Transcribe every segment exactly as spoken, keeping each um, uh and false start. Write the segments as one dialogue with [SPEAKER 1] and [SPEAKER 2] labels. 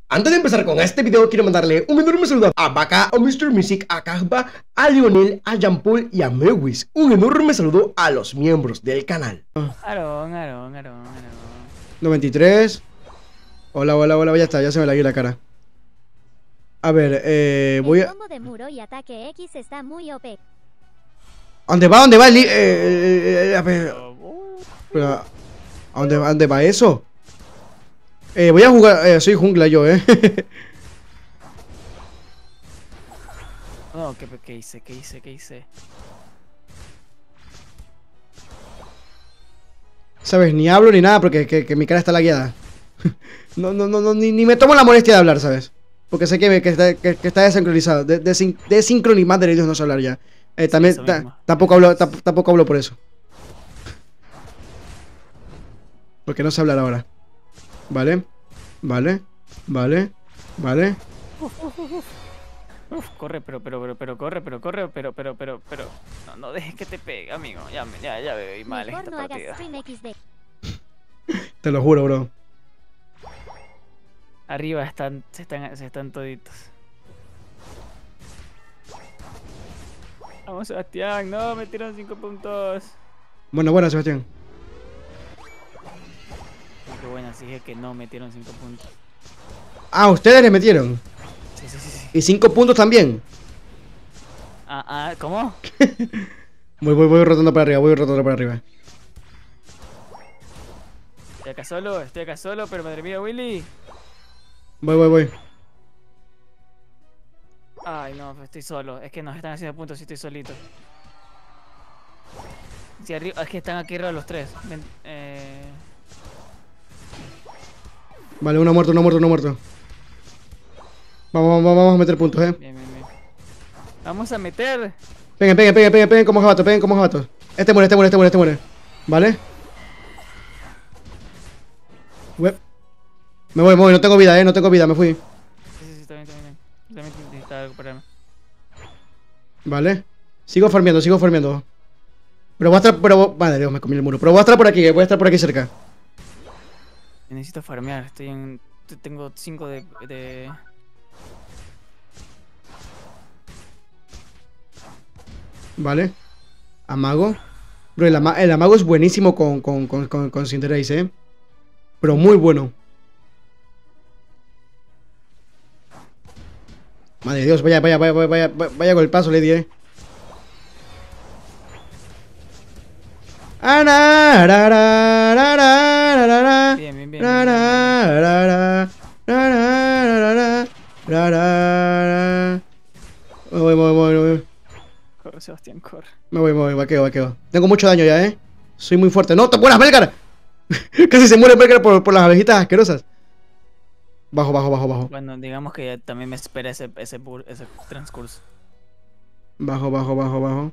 [SPEAKER 1] Antes de empezar con este video, quiero mandarle un enorme saludo a Baka, a mister Music, a Kahba, a Lionel, a Jean-Paul y a Mewis. Un enorme saludo a los miembros del canal.
[SPEAKER 2] Aarón, Aarón, Aarón, Aarón.
[SPEAKER 1] noventa y tres. Hola, hola, hola, ya está, ya se me la guió la cara. A ver, eh, voy a...
[SPEAKER 3] El combo de muro y ataque X está muy O P.
[SPEAKER 1] ¿Dónde va? ¿Dónde va el li- eh, eh, eh, a ver... Pero, ¿a dónde, a dónde va eso? Eh, voy a jugar... Eh, soy jungla yo, eh.
[SPEAKER 2] No, ¿qué, qué hice? ¿Qué hice? ¿Qué hice?
[SPEAKER 1] ¿Sabes? Ni hablo ni nada porque que, que mi cara está lagueada. No, no, no, no ni, ni me tomo la molestia de hablar, ¿sabes? Porque sé que, me, que, está, que, que está desincronizado. De, de, desincronizado, madre de Dios, no sé hablar ya. Eh, también,
[SPEAKER 2] sí,
[SPEAKER 1] ta, tampoco, hablo, ta, tampoco hablo por eso. Porque no sé hablar ahora. Vale, vale, vale, vale.
[SPEAKER 2] Uf, uf, uf, uf. Uf, corre, pero, pero, pero, pero, corre, pero, corre, pero, pero, pero, pero. No, no dejes que te pegue, amigo. Ya, me- ya, ya veo mal
[SPEAKER 3] Mejor
[SPEAKER 2] esta
[SPEAKER 3] no hagas
[SPEAKER 2] partida.
[SPEAKER 3] stream X D.
[SPEAKER 1] Te lo juro, bro.
[SPEAKER 2] Arriba están, se están, se están toditos. Vamos, Sebastián. No, me tiraron cinco puntos.
[SPEAKER 1] Bueno, bueno, Sebastián.
[SPEAKER 2] Qué buena, sí dije que no metieron cinco puntos.
[SPEAKER 1] Ah, ustedes le metieron.
[SPEAKER 2] Sí, sí, sí, sí.
[SPEAKER 1] Y cinco puntos también.
[SPEAKER 2] Ah, ah, ¿cómo?
[SPEAKER 1] Voy, voy, voy rotando para arriba, voy rotando para arriba.
[SPEAKER 2] Estoy acá solo, estoy acá solo, pero madre mía, Willy.
[SPEAKER 1] Voy, voy, voy.
[SPEAKER 2] Ay, no, estoy solo. Es que nos están haciendo puntos si estoy solito. Si arriba, es que están aquí arriba los tres. Ven, eh...
[SPEAKER 1] Vale, uno muerto, uno muerto, uno muerto. Vamos, vamos, vamos a meter puntos, eh.
[SPEAKER 2] Bien, bien, bien. Vamos a meter.
[SPEAKER 1] Peguen, peguen, peguen, peguen, peguen como jabatos, peguen como jabatos. Este muere, este muere, este muere, este muere. Vale. Web. Me voy, me voy, no tengo vida, eh, no tengo vida, me fui.
[SPEAKER 2] Sí, sí, sí, está bien, está bien. También necesitaba recuperarme.
[SPEAKER 1] Vale. Sigo farmeando, sigo farmeando. Pero voy a estar, pero... Madre Dios, me comí el muro. Pero voy a estar por aquí, eh, voy a estar por aquí cerca.
[SPEAKER 2] Necesito farmear. Estoy en. Tengo cinco de. de...
[SPEAKER 1] Vale. Amago. Bro, el, ama el amago es buenísimo con, con, con, con, con Cinderace, eh. Pero muy bueno. Madre de Dios, vaya, vaya, vaya, vaya, vaya, vaya con el paso, Lady, eh.
[SPEAKER 2] Bien, bien, bien. bien,
[SPEAKER 1] Me voy, me voy, me voy, me voy.
[SPEAKER 2] Corre, Sebastián, corre.
[SPEAKER 1] Me voy, me voy, vaqueo, vaqueo. Tengo mucho daño ya, eh. Soy muy fuerte. ¡No, te mueras, Melgar! Casi se muere Melgar por, por las abejitas asquerosas. Bajo, bajo, bajo, bajo.
[SPEAKER 2] Bueno, digamos que ya también me espera ese, ese, ese transcurso.
[SPEAKER 1] Bajo, bajo, bajo, bajo.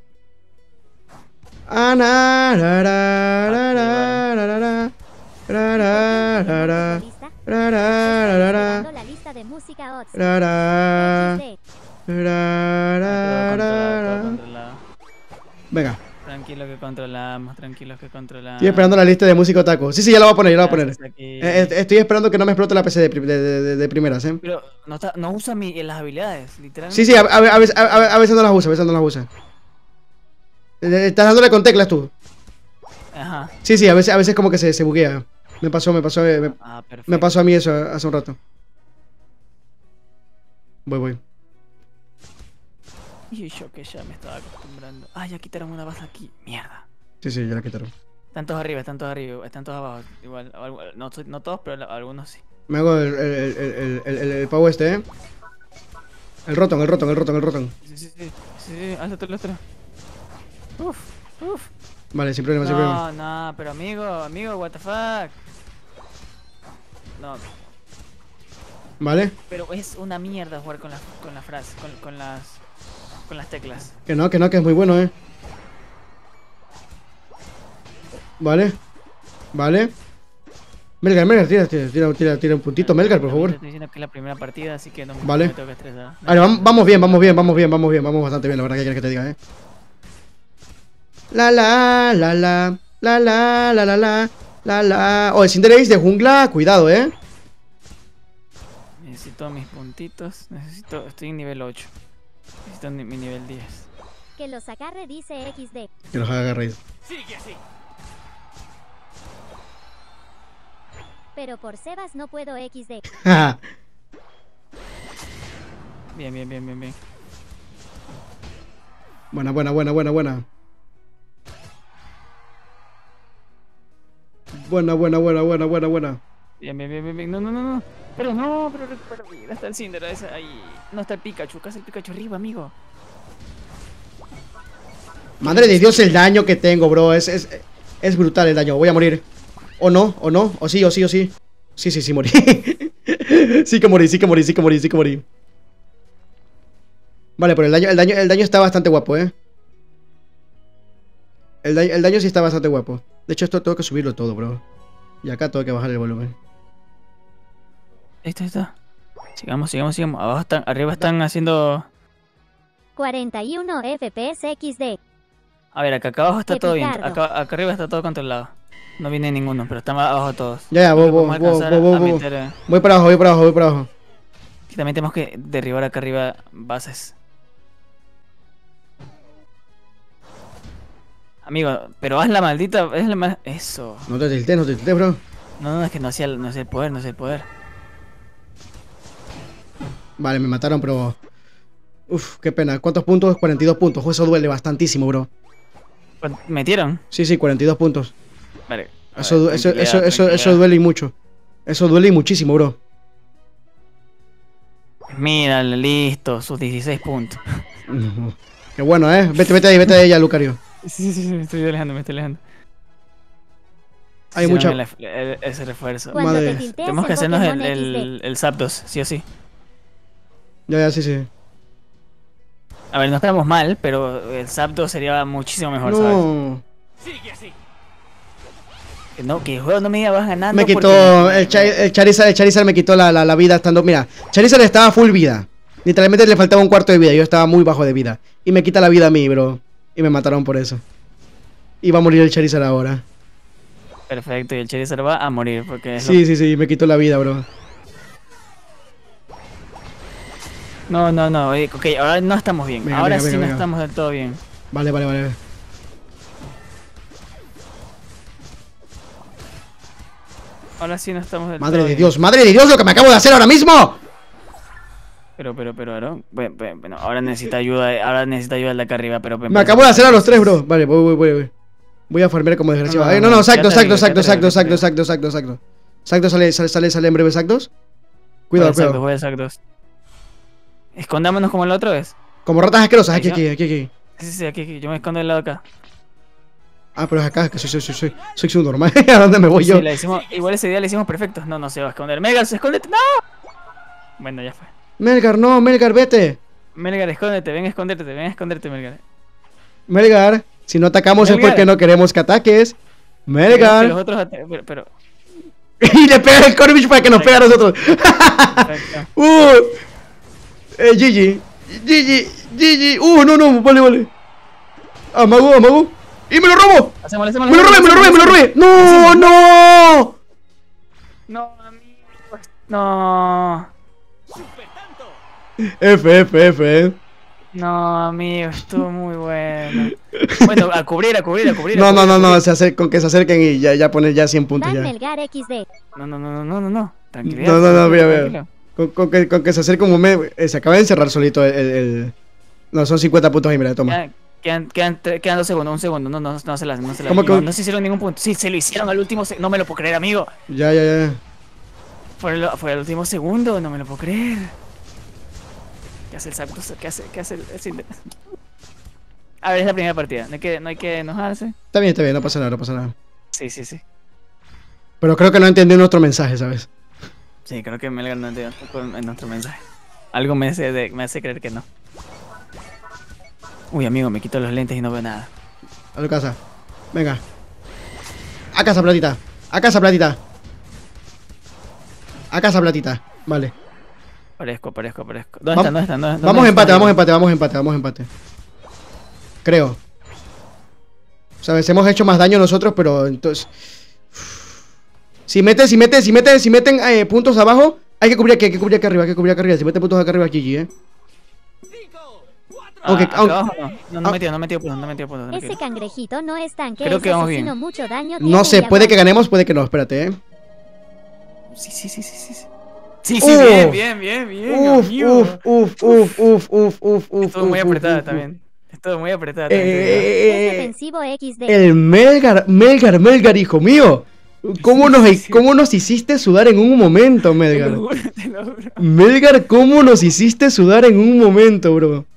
[SPEAKER 1] Ana, ra, ra, ra, ra, ra, ra, ra, ra, ra, ra, ra, ra, ra, ra,
[SPEAKER 3] La lista de música Ots.
[SPEAKER 1] ra, ra,
[SPEAKER 3] X D.
[SPEAKER 1] ra, ra,
[SPEAKER 2] Todo
[SPEAKER 1] ra,
[SPEAKER 2] controlado, todo
[SPEAKER 1] ra.
[SPEAKER 2] controlado.
[SPEAKER 1] Venga,
[SPEAKER 2] Tranquilo que controlamos, tranquilos que controlamos.
[SPEAKER 1] estoy esperando la lista de música otaku. Sí, sí, ya la voy a poner, ya la voy a poner.
[SPEAKER 2] Gracias, aquí.
[SPEAKER 1] Eh, eh, Estoy esperando que no me explote la P C de, pri- de, de, de- de primeras, eh.
[SPEAKER 2] Pero no, está, no usa mi, las habilidades, literalmente.
[SPEAKER 1] Sí, sí, a, a, a veces, a, a veces no las usa, a veces no las usa. Eh, Estás dándole con teclas tú.
[SPEAKER 2] Ajá.
[SPEAKER 1] Sí, sí, a veces, a veces como que se, se buguea. Me pasó, me pasó, eh, me,
[SPEAKER 2] Ah, perfecto.
[SPEAKER 1] me pasó a mí eso hace un rato. Voy, voy.
[SPEAKER 2] Y yo que ya me estaba acostumbrando. Ah, ya quitaron una base aquí. Mierda.
[SPEAKER 1] Sí, sí, ya la quitaron.
[SPEAKER 2] Están todos arriba, están todos arriba, están todos abajo. Igual, algu- no, soy- no todos, pero algunos sí.
[SPEAKER 1] Me hago el, el, el, el, el, el, el pavo este, eh. El roton, el roton, el roton, el roton.
[SPEAKER 2] Sí, sí, sí. Sí, sí, hazte el otro. Uf, uf.
[SPEAKER 1] Vale, sin problema, sin problema.
[SPEAKER 2] No, no, pero amigo, amigo, what the fuck. No,
[SPEAKER 1] Vale.
[SPEAKER 2] pero es una mierda jugar con las con la frase, con, con las con las teclas.
[SPEAKER 1] Que no, que no, que es muy bueno, eh. Vale. Vale. Melgar, Melgar, tira, tira, tira, tira, tira un puntito, Melgar, por favor.
[SPEAKER 2] Estoy diciendo que es la primera partida, así que no me,
[SPEAKER 1] Vale.
[SPEAKER 2] no me tengo que estresar.
[SPEAKER 1] Vale, vamos, vamos bien, vamos bien, vamos bien, vamos bien, vamos bastante bien, la verdad que quieres que te diga, eh. La la la la la la la la la la la. Oh, el Cinderace de jungla, cuidado, eh.
[SPEAKER 2] Necesito mis puntitos. Necesito. Estoy en nivel ocho. Necesito mi mi nivel diez.
[SPEAKER 3] Que los agarre dice equis de.
[SPEAKER 1] Que los haga reír.
[SPEAKER 2] Sigue así.
[SPEAKER 3] Pero por Sebas no puedo equis de.
[SPEAKER 2] Bien, bien, bien, bien, bien.
[SPEAKER 1] Buena, buena, buena, buena, buena. Buena, buena, buena, buena, buena, buena.
[SPEAKER 2] Bien, bien, bien, bien, bien. No, no, no, no. Pero no, pero recupera vida. Está el Cinder. Ese, ahí. No está el Pikachu. Acá está el Pikachu arriba, amigo.
[SPEAKER 1] Madre de Dios, el daño que tengo, bro. Es, es, es brutal el daño. Voy a morir. O no, o no. O sí, o sí, o sí. Sí, sí, sí, morí. Sí que morí, sí que morí, sí que morí, sí que morí. Vale, pero el daño, el daño, el daño está bastante guapo, eh. El daño, el daño sí está bastante guapo. De hecho, esto tengo que subirlo todo, bro. Y acá tengo que bajar el volumen.
[SPEAKER 2] Ahí está, ahí está. Sigamos, sigamos, sigamos. Abajo están, arriba están haciendo.
[SPEAKER 3] cuarenta y uno F P S equis de.
[SPEAKER 2] A ver, acá, acá abajo está
[SPEAKER 3] Qué
[SPEAKER 2] todo bien.
[SPEAKER 3] picardo.
[SPEAKER 2] Acá, acá arriba está todo controlado. No viene ninguno, pero están abajo todos.
[SPEAKER 1] Ya, ya,
[SPEAKER 2] Creo
[SPEAKER 1] voy,
[SPEAKER 2] que podemos
[SPEAKER 1] voy,
[SPEAKER 2] alcanzar
[SPEAKER 1] voy, voy,
[SPEAKER 2] a
[SPEAKER 1] voy.
[SPEAKER 2] meter, eh,
[SPEAKER 1] Voy para abajo, voy para abajo, voy para abajo.
[SPEAKER 2] y también tenemos que derribar acá arriba bases. Amigo, pero haz la maldita. Es la ma- Eso.
[SPEAKER 1] No te tiltes, no te tiltes, bro.
[SPEAKER 2] No, no, es que no hacía el, no hacía el poder, no hacía el poder.
[SPEAKER 1] Vale, me mataron, pero... Uf, qué pena. ¿Cuántos puntos? cuarenta y dos puntos. Ojo, eso duele bastantísimo, bro.
[SPEAKER 2] ¿Cuán- ¿Metieron?
[SPEAKER 1] Sí, sí, cuarenta y dos puntos.
[SPEAKER 2] Vale. a
[SPEAKER 1] Eso,
[SPEAKER 2] ver,
[SPEAKER 1] eso,
[SPEAKER 2] tranquilidad,
[SPEAKER 1] eso, eso, eso
[SPEAKER 2] tranquilidad.
[SPEAKER 1] duele y mucho. Eso duele y muchísimo, bro.
[SPEAKER 2] Mira, listo, sus dieciséis puntos.
[SPEAKER 1] Ujú. Qué bueno, eh. Vete, vete ahí, vete ahí ya, Lucario.
[SPEAKER 2] Sí, sí, sí, me estoy alejando, me estoy alejando.
[SPEAKER 1] Hay
[SPEAKER 2] Sí,
[SPEAKER 1] mucha...
[SPEAKER 2] dame el- el- ese refuerzo.
[SPEAKER 3] Cuando
[SPEAKER 1] Madre.
[SPEAKER 3] te tilteas
[SPEAKER 2] Tenemos
[SPEAKER 3] en
[SPEAKER 2] que hacernos el,
[SPEAKER 3] Pokémon equis de.
[SPEAKER 2] el, el Zapdos, sí o sí.
[SPEAKER 1] Ya, ya, sí, sí.
[SPEAKER 2] A ver, no estamos mal, pero el Zapdos sería muchísimo mejor, ¿sabes?
[SPEAKER 1] No.
[SPEAKER 2] Que No, que el juego no me diga vas ganando.
[SPEAKER 1] Me quitó...
[SPEAKER 2] porque-
[SPEAKER 1] El, Cha- el Charizard, el Charizard me quitó la, la, la vida estando... Mira, Charizard estaba full vida. Literalmente le faltaba un cuarto de vida. Yo estaba muy bajo de vida. Y me quita la vida a mí, bro. Y me mataron por eso. Y va a morir el Charizard ahora.
[SPEAKER 2] Perfecto, y el Charizard va a morir porque es lo-
[SPEAKER 1] Sí, sí, sí, me quitó la vida, bro.
[SPEAKER 2] No, no, no, eh, ok, ahora no estamos bien.
[SPEAKER 1] Venga,
[SPEAKER 2] ahora
[SPEAKER 1] venga,
[SPEAKER 2] sí
[SPEAKER 1] venga,
[SPEAKER 2] no
[SPEAKER 1] venga.
[SPEAKER 2] estamos del todo bien.
[SPEAKER 1] Vale, vale, vale.
[SPEAKER 2] Ahora sí no estamos del
[SPEAKER 1] Madre
[SPEAKER 2] todo
[SPEAKER 1] de
[SPEAKER 2] bien.
[SPEAKER 1] Dios, madre de Dios, lo que me acabo de hacer ahora mismo.
[SPEAKER 2] Pero, pero, pero, pero, bueno, bueno, bueno, ahora necesita ayuda, eh, ahora necesita ayuda el de acá arriba, pero...
[SPEAKER 1] Me acabo de hacer a los tres, bro. Vale, voy, voy, voy, voy. Voy a farmear como desgraciado.
[SPEAKER 2] No, no,
[SPEAKER 1] Eh, no,
[SPEAKER 2] no,
[SPEAKER 1] no, exacto,
[SPEAKER 2] quédate
[SPEAKER 1] exacto,
[SPEAKER 2] arriba,
[SPEAKER 1] exacto,
[SPEAKER 2] quédate
[SPEAKER 1] exacto,
[SPEAKER 2] arriba,
[SPEAKER 1] exacto, exacto, exacto, exacto. Exacto, sale, sale, sale, sale en breve, exactos. Cuidado,
[SPEAKER 2] Exacto,
[SPEAKER 1] cuidado.
[SPEAKER 2] voy a exactos. Escondámonos como la otra vez.
[SPEAKER 1] Como ratas asquerosas, aquí,
[SPEAKER 2] Ahí
[SPEAKER 1] aquí, aquí, aquí.
[SPEAKER 2] Sí, sí, sí, aquí, aquí, yo me escondo del lado de acá.
[SPEAKER 1] Ah, pero es acá, que soy, soy, soy, soy, soy subnormal. ¿A dónde me voy yo?
[SPEAKER 2] Sí, la hicimos, igual ese día la hicimos perfecto. No, no se va a esconder. Melgar, escóndete, no. Bueno, ya fue.
[SPEAKER 1] Melgar, no, Melgar, vete.
[SPEAKER 2] Melgar, escóndete, ven a esconderte, ven a esconderte, Melgar.
[SPEAKER 1] Melgar, si no atacamos es
[SPEAKER 2] Melgar.
[SPEAKER 1] porque no queremos que ataques.
[SPEAKER 2] Queremos que los
[SPEAKER 1] Melgar.
[SPEAKER 2] otros ate- pero, pero,
[SPEAKER 1] Y le pega el Corvish para que nos pegue a nosotros.
[SPEAKER 2] perfecto.
[SPEAKER 1] Uh, eh, G G, G G, G G. Uh, no, no, vale, vale. Amago, amago. ¡Y me lo robo!
[SPEAKER 2] Hacemos, hacemos,
[SPEAKER 1] ¡Me lo robé, me lo robé, me lo robé! ¡No, no!
[SPEAKER 2] No, amigos. No.
[SPEAKER 1] F, F, F, eh.
[SPEAKER 2] No, amigo, estuvo muy bueno. Bueno, a cubrir, a cubrir, a cubrir. a
[SPEAKER 1] No, no,
[SPEAKER 2] cubrir,
[SPEAKER 1] no,
[SPEAKER 2] a
[SPEAKER 1] no,
[SPEAKER 2] cubrir.
[SPEAKER 1] se acer con que se acerquen y ya, ya poner ya cien puntos
[SPEAKER 3] Dan
[SPEAKER 1] ya.
[SPEAKER 3] Melgar equis de.
[SPEAKER 2] No, no, no, no, no, no, no. Tranquilidad.
[SPEAKER 1] No, no, no,
[SPEAKER 2] tranquilo,
[SPEAKER 1] mira, mira.
[SPEAKER 2] tranquilo.
[SPEAKER 1] Con, con que, con que se acerque un momento. eh, se acaba de encerrar solito el. el- el- No, son cincuenta puntos ahí, mira, toma.
[SPEAKER 2] Quedan, quedan, quedan, tre- quedan dos segundos, un segundo. No, no, no se las, no se las.
[SPEAKER 1] ¿Cómo
[SPEAKER 2] No,
[SPEAKER 1] que-
[SPEAKER 2] no se hicieron ningún punto. Sí, se lo hicieron al último segundo. No me lo puedo creer, amigo.
[SPEAKER 1] Ya, ya, ya.
[SPEAKER 2] Fue el, fue el último segundo, no me lo puedo creer. ¿Qué hace el saco? ¿Qué hace, qué hace el, el Cinder? A ver, es la primera partida. No hay que, no hay que enojarse.
[SPEAKER 1] Está bien, está bien, no pasa nada, no pasa nada.
[SPEAKER 2] Sí, sí, sí.
[SPEAKER 1] Pero creo que no entendí nuestro mensaje, ¿sabes?
[SPEAKER 2] Sí, creo que Melgar no entendió en en nuestro mensaje. Algo me hace, de- me hace creer que no. Uy, amigo, me quito los lentes y no veo nada.
[SPEAKER 1] A tu casa. Venga. A casa, platita. A casa, platita. A casa, platita. Vale.
[SPEAKER 2] Parezco, parezco, parezco. ¿Dónde
[SPEAKER 1] Vam-
[SPEAKER 2] están? ¿Dónde están? ¿Dónde- dónde
[SPEAKER 1] Vamos
[SPEAKER 2] están?
[SPEAKER 1] empate, vamos empate, vamos empate, vamos empate. Creo. Sabes, hemos hecho más daño nosotros, pero entonces. Si meten, si meten, si meten, si meten eh, puntos abajo, Hay que cubrir aquí, hay que cubrir acá arriba, hay que cubrir acá arriba. cincuenta puntos acá arriba, G G, eh.
[SPEAKER 2] Ah,
[SPEAKER 1] Ok,
[SPEAKER 2] acá
[SPEAKER 1] aunque-
[SPEAKER 2] abajo no. No, no
[SPEAKER 1] ah.
[SPEAKER 2] metió, no metió puntos, no metió puntos.
[SPEAKER 3] Ese
[SPEAKER 2] tranquilo.
[SPEAKER 3] cangrejito no es tanque,
[SPEAKER 2] Creo
[SPEAKER 3] es
[SPEAKER 2] que vamos
[SPEAKER 3] asesino,
[SPEAKER 2] bien.
[SPEAKER 3] mucho daño
[SPEAKER 1] No
[SPEAKER 3] tiene
[SPEAKER 1] sé,
[SPEAKER 3] y
[SPEAKER 1] puede que
[SPEAKER 3] aguanta.
[SPEAKER 1] ganemos, puede que no, espérate, eh.
[SPEAKER 2] Sí, sí, sí, sí, sí. Sí, sí, sí,
[SPEAKER 1] Uf.
[SPEAKER 2] bien, bien, bien, bien.
[SPEAKER 1] Uf,
[SPEAKER 2] amigo.
[SPEAKER 1] uf, uf, uf, uf, uf, uf, uf.
[SPEAKER 2] Estuvo muy
[SPEAKER 1] uf,
[SPEAKER 2] apretada
[SPEAKER 1] uf, uf.
[SPEAKER 2] también. Estuvo muy apretada también. te digo.
[SPEAKER 3] Es
[SPEAKER 1] Eh,
[SPEAKER 3] defensivo equis de.
[SPEAKER 1] el Melgar, Melgar, Melgar, hijo mío. ¿Cómo
[SPEAKER 2] Sí,
[SPEAKER 1] nos,
[SPEAKER 2] sí, sí.
[SPEAKER 1] ¿Cómo nos hiciste sudar en un momento,
[SPEAKER 2] Te
[SPEAKER 1] Melgar?
[SPEAKER 2] lo juro, te lo juro.
[SPEAKER 1] Melgar, ¿cómo nos hiciste sudar en un momento, bro?